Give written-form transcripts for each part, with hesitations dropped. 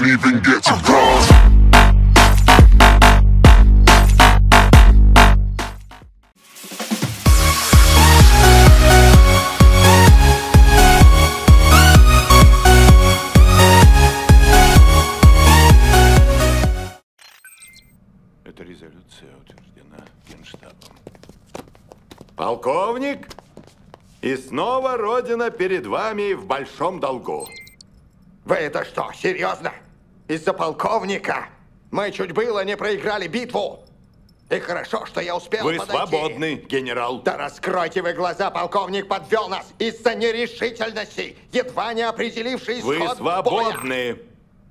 can't even get to cross. Эта резолюция утверждена Генштабом. Полковник, и снова Родина перед вами в большом долгу. Вы это что, серьезно? Из-за полковника мы чуть было не проиграли битву. И хорошо, что я успел Вы подойти. свободны, генерал. Да раскройте вы глаза, полковник подвел нас из-за нерешительности, едва не определивший исход Вы свободны. боя.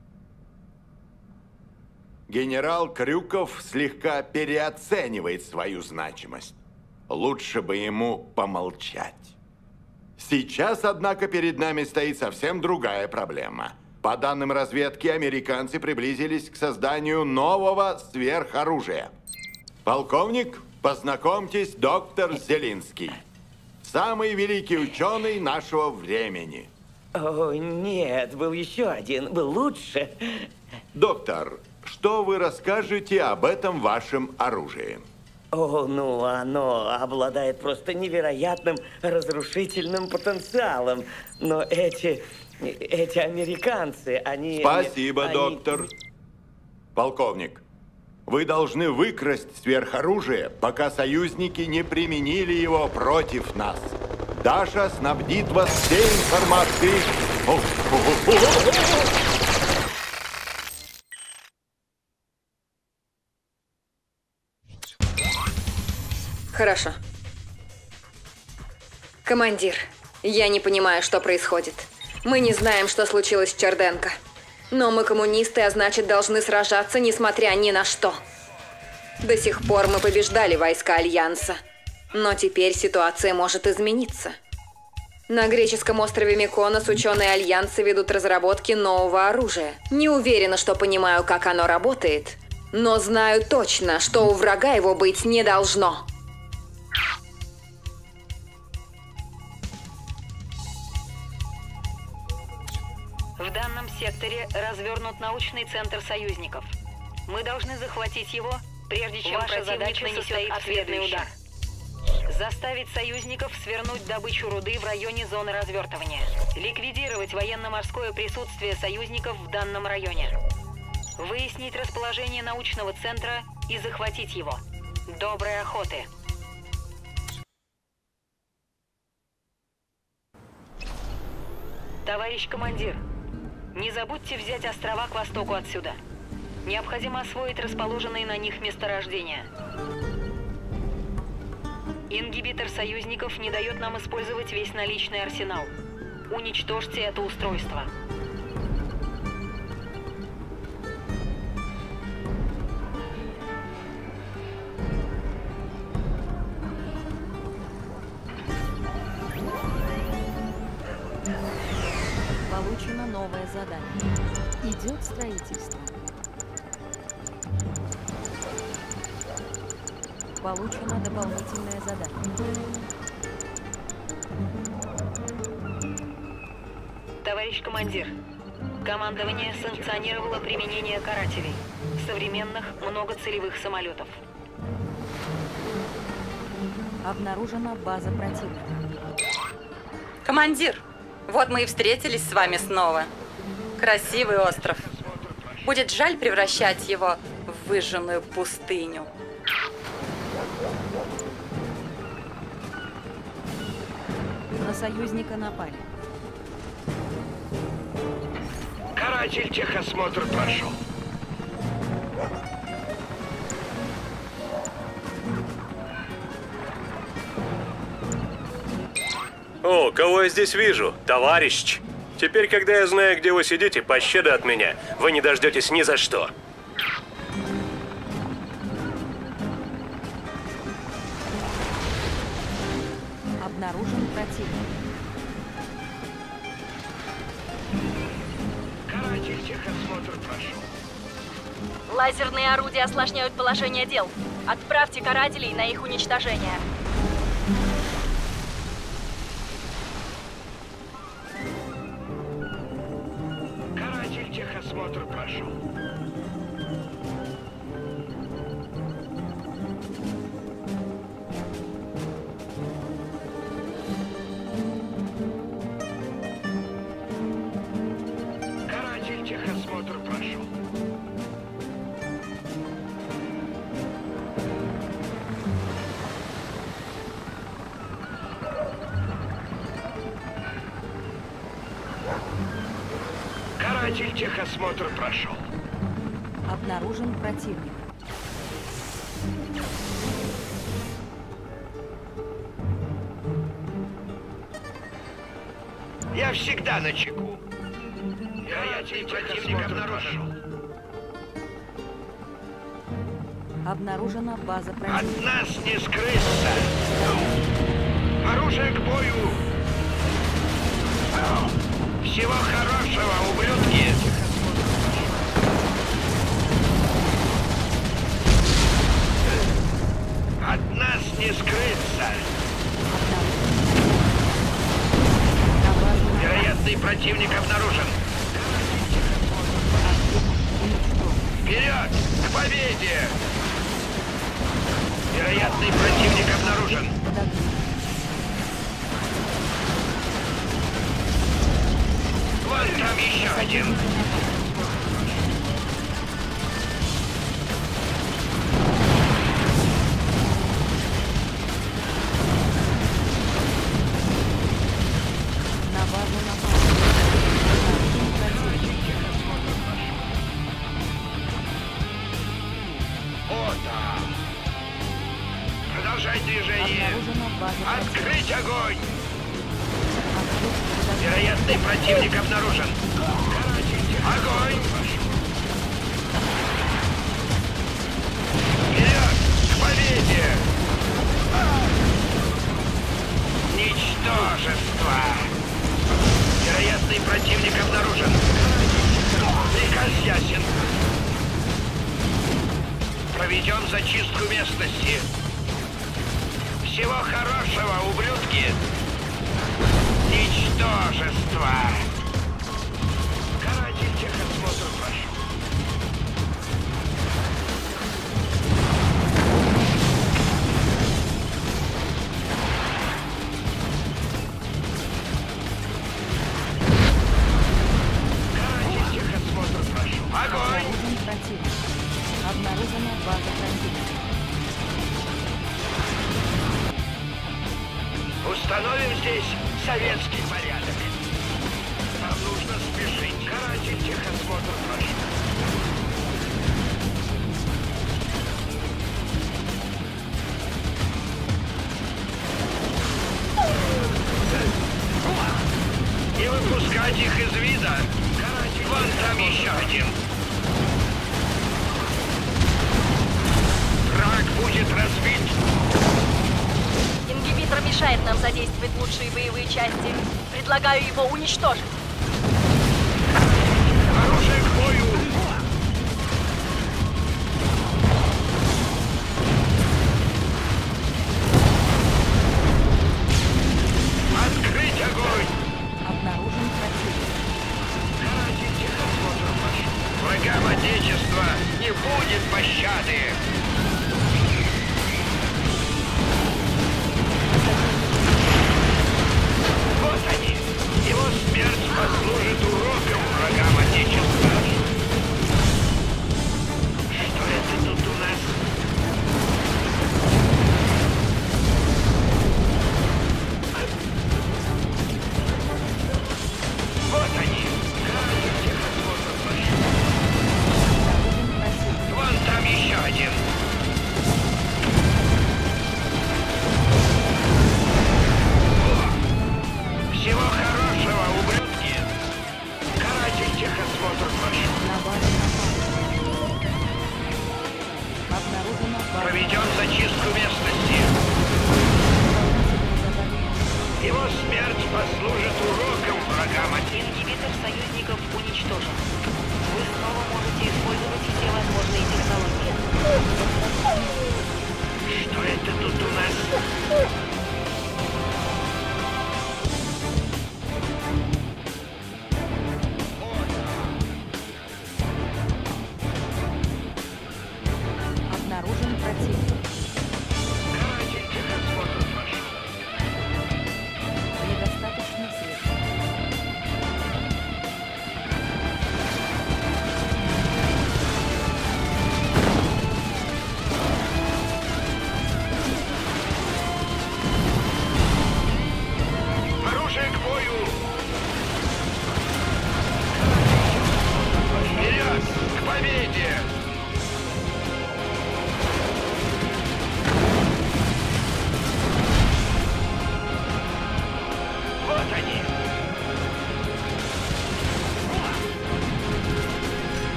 Генерал Крюков слегка переоценивает свою значимость. Лучше бы ему помолчать. Сейчас, однако, перед нами стоит совсем другая проблема. По данным разведки, американцы приблизились к созданию нового сверхоружия. Полковник, познакомьтесь, доктор Зелинский. Самый великий ученый нашего времени. О, нет, был еще один, был лучше. Доктор, что вы расскажете об этом вашем оружии? О, ну, оно обладает просто невероятным разрушительным потенциалом. Но эти американцы, они... Спасибо, доктор. Полковник, вы должны выкрасть сверхоружие, пока союзники не применили его против нас. Даша снабдит вас всей информацией. Хорошо. Командир, я не понимаю, что происходит. Мы не знаем, что случилось с Черденко. Но мы коммунисты, а значит, должны сражаться, несмотря ни на что. До сих пор мы побеждали войска Альянса. Но теперь ситуация может измениться. На греческом острове Миконос ученые Альянса ведут разработки нового оружия. Не уверена, что понимаю, как оно работает, но знаю точно, что у врага его быть не должно. В данном секторе развернут научный центр союзников. Мы должны захватить его, прежде чем ваша задача нанесет ответный удар. Заставить союзников свернуть добычу руды в районе зоны развертывания. Ликвидировать военно-морское присутствие союзников в данном районе. Выяснить расположение научного центра и захватить его. Доброй охоты! Товарищ командир, не забудьте взять острова к востоку отсюда. Необходимо освоить расположенные на них месторождения. Ингибитор союзников не дает нам использовать весь наличный арсенал. Уничтожьте это устройство. Получено новое задание. Идет строительство. Получено дополнительное задание. Товарищ командир, командование санкционировало применение карателей, современных многоцелевых самолетов. Обнаружена база противника. Командир, вот мы и встретились с вами снова. Красивый остров. Будет жаль превращать его в выжженную пустыню. На союзника напали. Каратель, техосмотр прошел. О, кого я здесь вижу? Товарищ! Теперь, когда я знаю, где вы сидите, пощады от меня вы не дождетесь ни за что. Обнаружен противник. Каратель, техосмотр прошел. Лазерные орудия осложняют положение дел. Отправьте карателей на их уничтожение. Каратель, техосмотр Техосмотр прошел. Каратель техосмотр прошел. Каратель техосмотр прошел. Обнаружен противник. Я всегда на чеку. Каратель противник обнаружен. Обнаружена база От противника. нас не скрыться. Оружие к бою. Всего хорошего, ублюдки. От нас не скрыться. Вероятный противник обнаружен. Вперед! К победе! Вероятный противник обнаружен. Вон там еще один. На базу напали. Вот так. Продолжай движение. Обнаружена база Открыть огонь! Вероятный противник обнаружен. Огонь! Вперед! К победе! Ничтожество! Вероятный противник обнаружен. Приказ ясен. Проведем зачистку местности. Всего хорошего, ублюдки! Ничтожество! Каратель техосмотр прошел. Каратель техосмотр прошел. Огонь! Обнаружен противник. Обнаружена база противника. Установим здесь советский порядок. Нам нужно спешить. Каратель техосмотр прошел. Не выпускать их из вида. Каратель, вон там еще один. Враг будет разбит. Ингибитор мешает нам задействовать лучшие боевые части. Предлагаю его уничтожить. Оружие к бою! Открыть огонь! Обнаружен противник. Каратель техосмотр прошел. Врагам Отечества не будет пощады! Вот они! Его смерть послужит уроком врагам Отечества! Что это тут у нас? Вот они! Каратель техосмотр прошел. Вон там еще один! Всего хорошего, ублюдки! Каратель техосмотр прошел. На базе напали. Обнаружена база. Проведем зачистку местности. Его смерть послужит уроком врагам. Ингибитор союзников уничтожен. Вы снова можете использовать все возможные технологии. Что это тут у нас?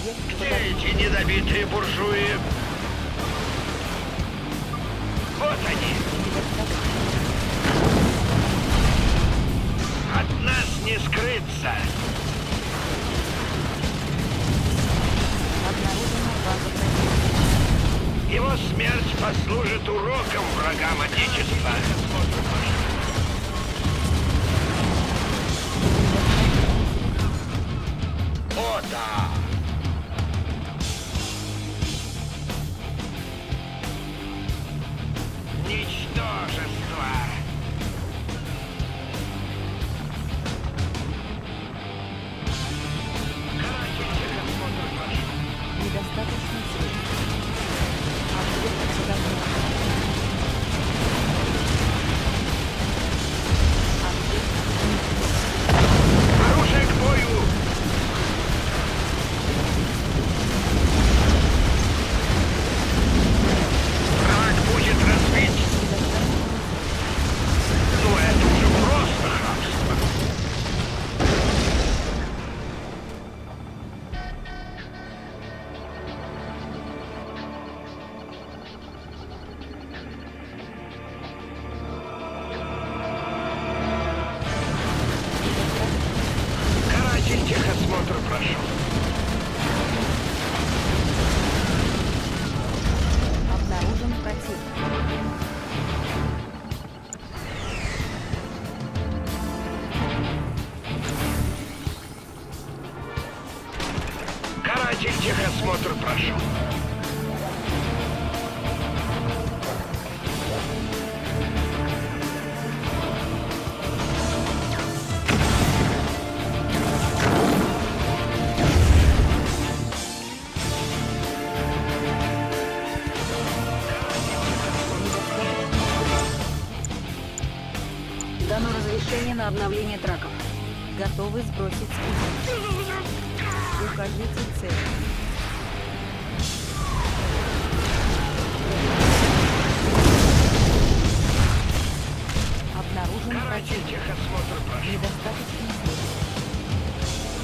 Где эти недобитые буржуи? Вот они! От нас не скрыться! Обнаружена база противника. Его смерть послужит уроком врагам Отечества. О, да! Ничтожество! Каратель техосмотр прошу. Недостаточно сил. Объект подготовлен. Оружие к бою! Враг будет разбит! Ну это уже просто хамство! Каратель техосмотр прошу. Обнаружен противник. Каратель техосмотр прошу. Дано разрешение на обновление траков. Готовы сбросить спутник. Укажите цель. Обнаружен Каратель противник. техосмотр прошу. Недостаточно сил.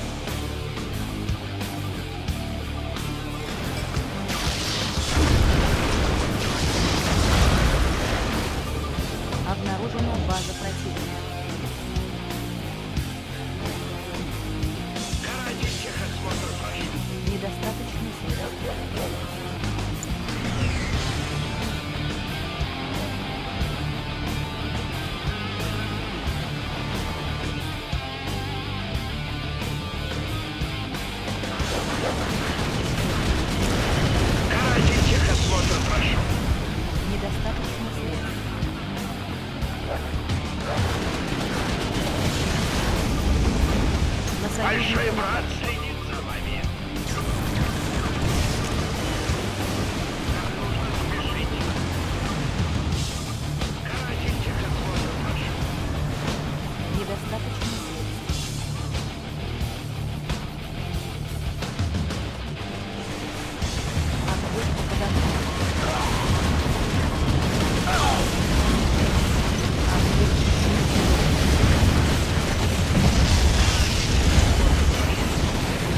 Обнаружена база противника. Каратель техосмотр прошу. Недостаточно сил. Каратель техосмотр прошу. Недостаточно сил. На Большой союзника брат следит за вами. Нужно спешить. Каратель техосмотр прошу. недостаточно сил. Объект подготовлен. Объект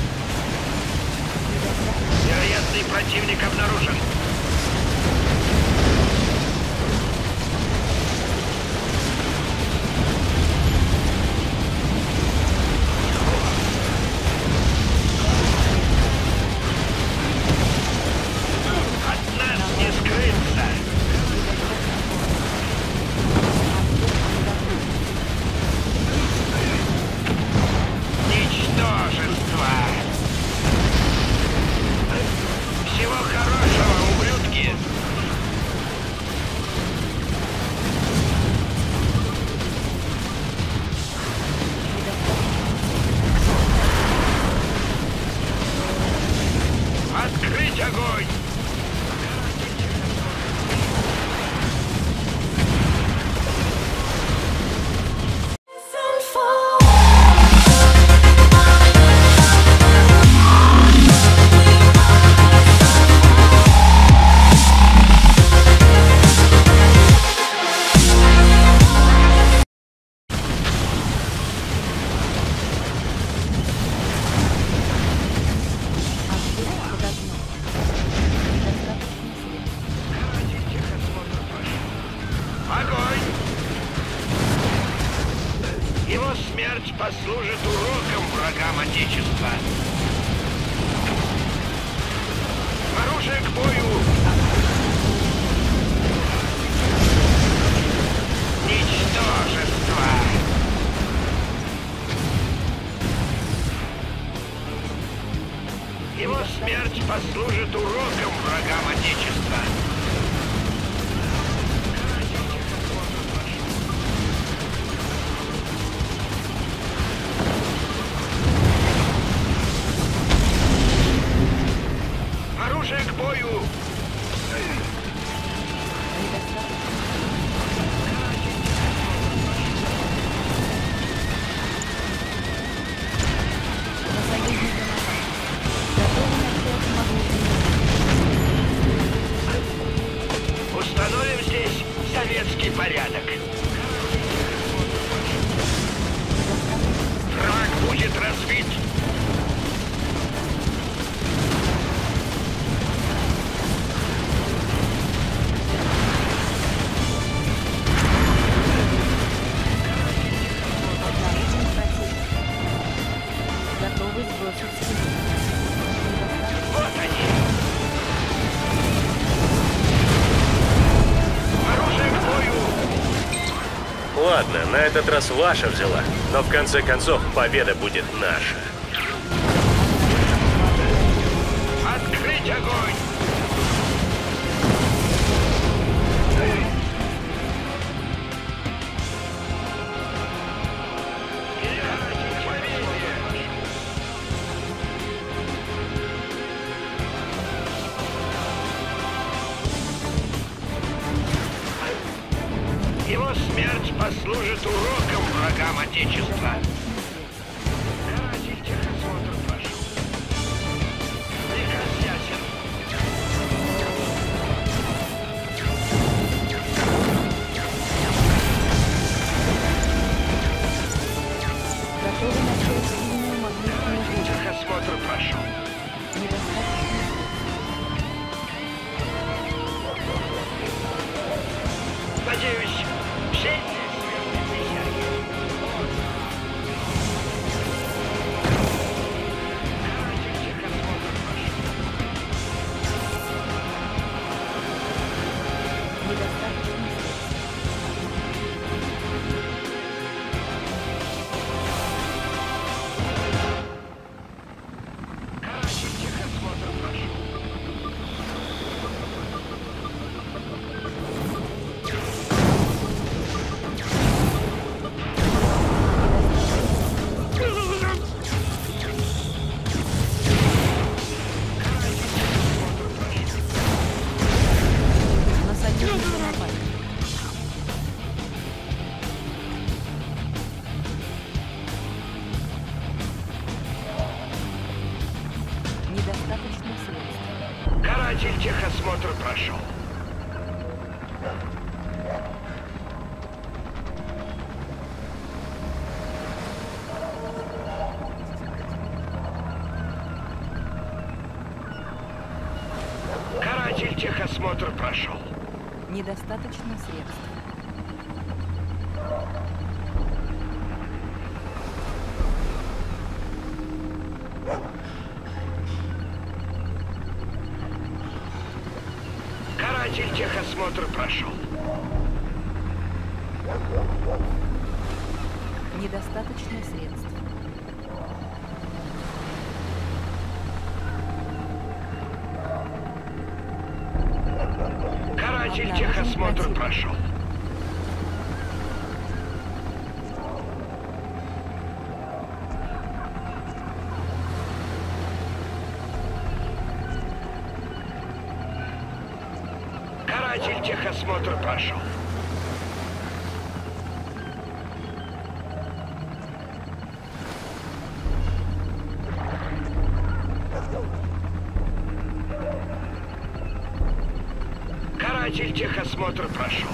Отечества. Оружие к бою! Ничтожество! Его смерть послужит уроком врагам Отечества. Оружие к бою! Установим здесь советский порядок. Враг будет разбит. Готовы сбросить силу. Вот они. Оружие к бою! Ладно, на этот раз ваша взяла, но в конце концов победа будет наша. Открыть огонь! Его смерть послужит уроком врагам Отечества. Каратель техосмотр прошел. Приказ ясен. Готовы начать сильную магнитную бурю. Техосмотр прошел. Недостаточно. Надеюсь, все светлые присяги. Каратель техосмотр прошел. Недостаточно средств. Каратель техосмотр прошел. На союзника напали. Недостаточно средств. Каратель техосмотр прошел. Каратель техосмотр прошел. Недостаточно средств. Каратель техосмотр прошел. Недостаточно средств. Каратель техосмотр прошел. Каратель техосмотр прошел. Каратель техосмотр прошел.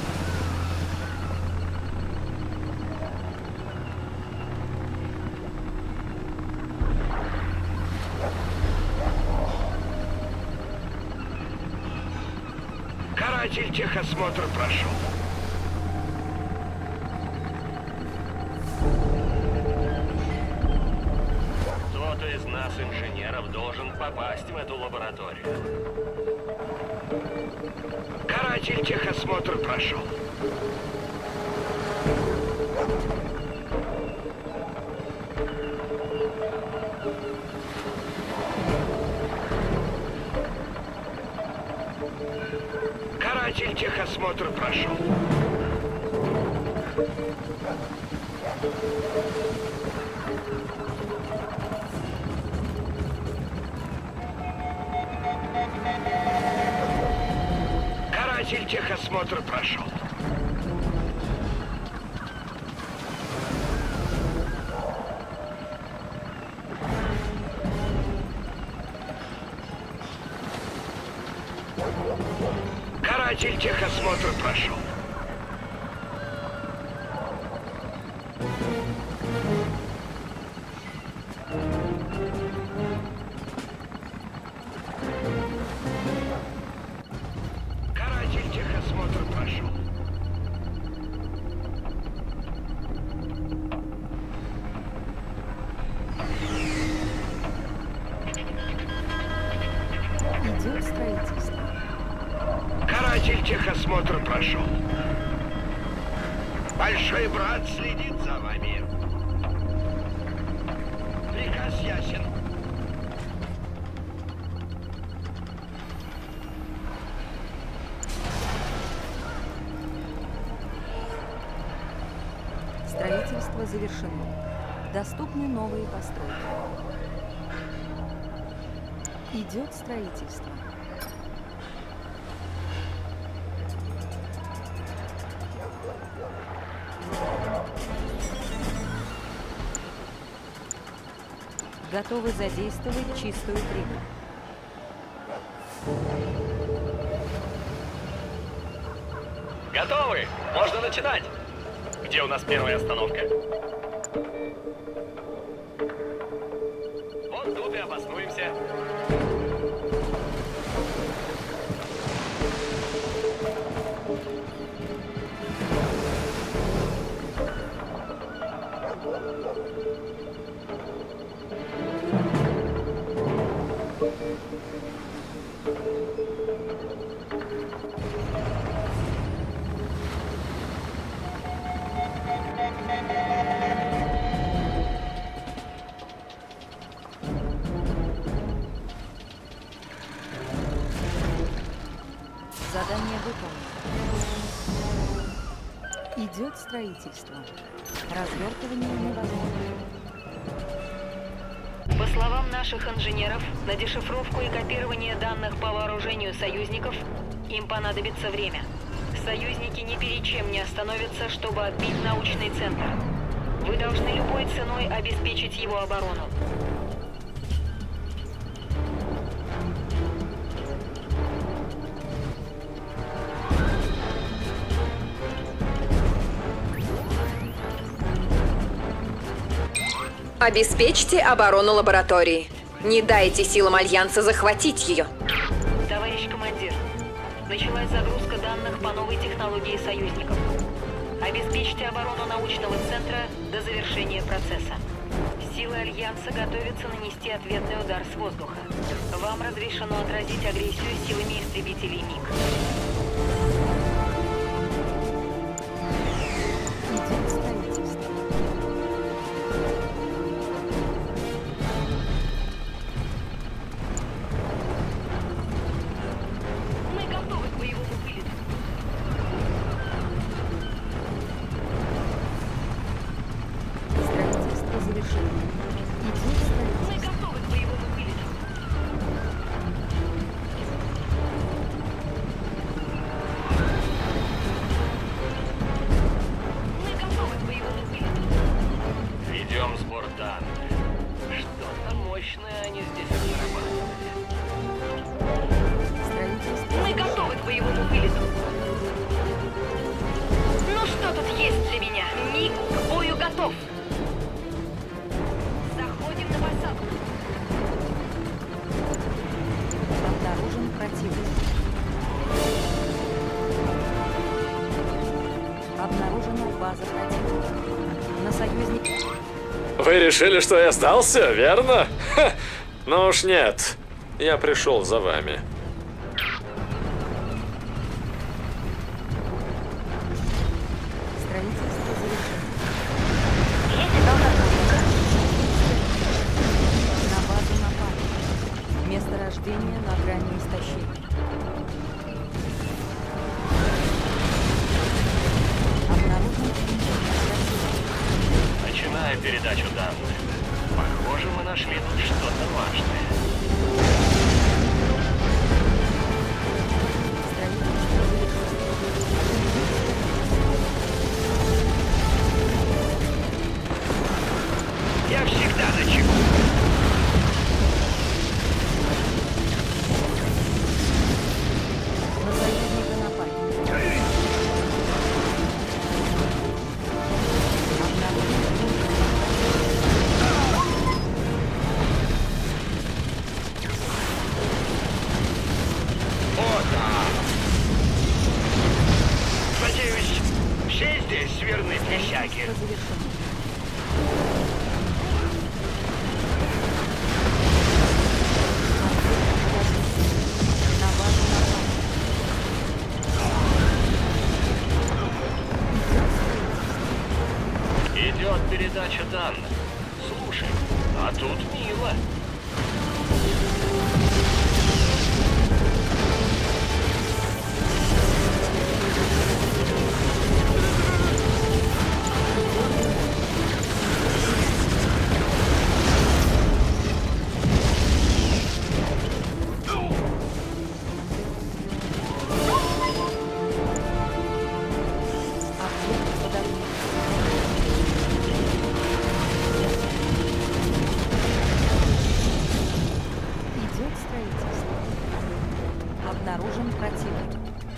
Каратель техосмотр прошел. Кто ты? из нас, инженеров, должен попасть в эту лабораторию. Каратель техосмотр прошел. Каратель техосмотр прошел. Каратель техосмотр прошел. Каратель техосмотр прошел. Каратель техосмотр прошел. Идет строительство. Каратель техосмотр прошел. Большой брат следит за вами. Приказ ясен. Строительство завершено. Доступны новые постройки. Идет строительство. Готовы задействовать чистую прибыль. Готовы! Можно начинать! Где у нас первая остановка? Вот тут и обоснуемся. Задание выполнено. Идет строительство. Развертывание невозможно. По словам наших инженеров, на дешифровку и копирование данных по вооружению союзников им понадобится время. Союзники ни перед чем не остановятся, чтобы отбить научный центр. Вы должны любой ценой обеспечить его оборону. Обеспечьте оборону лаборатории. Не дайте силам Альянса захватить ее. Товарищ командир, началась загрузка данных по новой технологии союзников. Обеспечьте оборону научного центра до завершения процесса. Силы Альянса готовятся нанести ответный удар с воздуха. Вам разрешено отразить агрессию силами истребителей МиГ. Идет строительство. Мы готовы к боевому вылету. Строительство завершено. Идет строительство. Мы готовы к боевому вылету. Мы готовы к боевому вылету. Ведем сбор данных. Что-то мощное они здесь разрабатывали. Строительство Мы завершено. готовы к боевому вылету. Ну что тут есть для меня? МиГ к бою готов. Заходим на посадку. Обнаружен противник. Обнаружена база противника. На союзник. Вы решили, что я сдался, верно? Ну уж нет. Я пришел за вами. Строительство завершено. На базу напали. Месторождение на грани истощения. Обнаружен Начинаю передачу данных. Похоже, мы нашли тут что-то важное. Я всегда начеку. на союзника напали. О, да. Надеюсь, все здесь верны присяге. Идет передача данных. Слушай, а тут мило. Идет строительство. Обнаружен противник.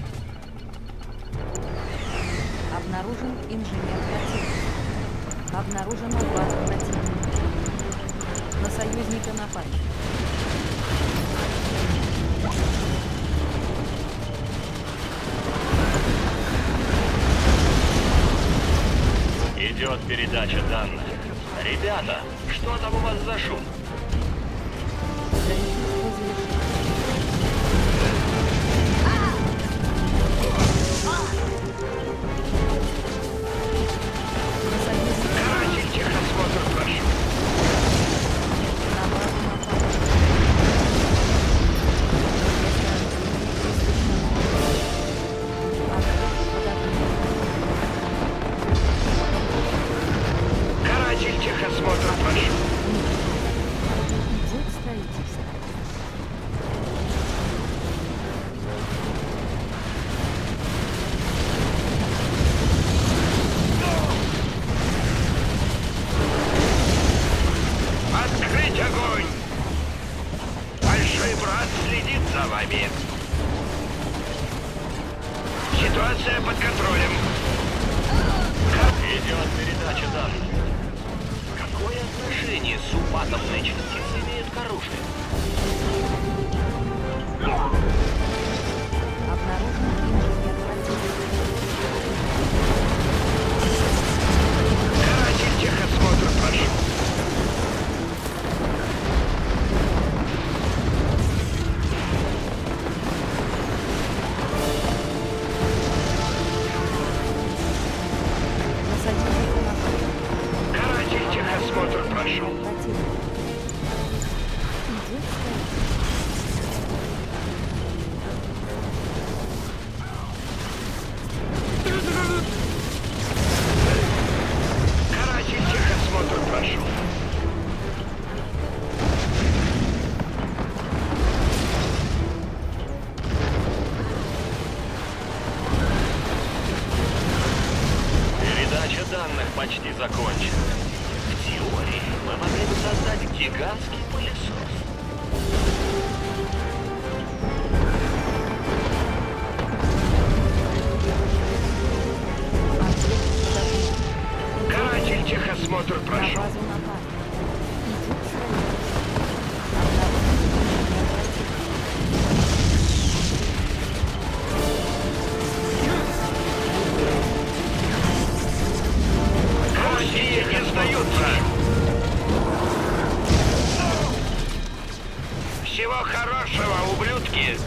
Обнаружен инженер противника. Обнаружена база противника. На союзника напали. Идет передача данных. Ребята, что там у вас за шум? Строительство завершено. На союзника Каратель, техосмотр прошу. на базу напали. Каратель, техосмотр прошу. Идет строительство. Открыть огонь! Большой брат следит за вами. Ситуация под контролем. Идет передача данных. Какое отношение субатомные частицы имеют к оружию? Обнаружен инженер противника. Каратель, техосмотр прошу. На союзника напали. Каратель, техосмотр прошу. Противник. Идет строительство. Каратель, техосмотр прошу. Передача данных почти закончена. В теории мы могли бы создать гигантский пылесос. Каратель, техосмотр На прошу. базу напали. Идет строительство. Обнаружен инженер противника. Русские не сдаются. Всего хорошего, ублюдки!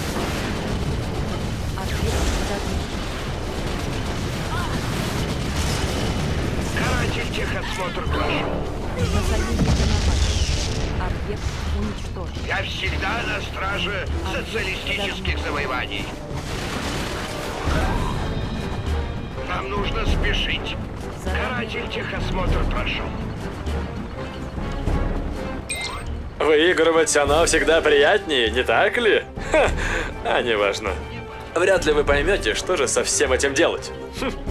Каратель техосмотр прошел. На союзника напали. Объект уничтожен. Я всегда на страже социалистических завоеваний. Нам нужно спешить. Каратель техосмотр прошел. Выигрывать оно всегда приятнее, не так ли? Ха, а неважно. Вряд ли вы поймете, что же со всем этим делать.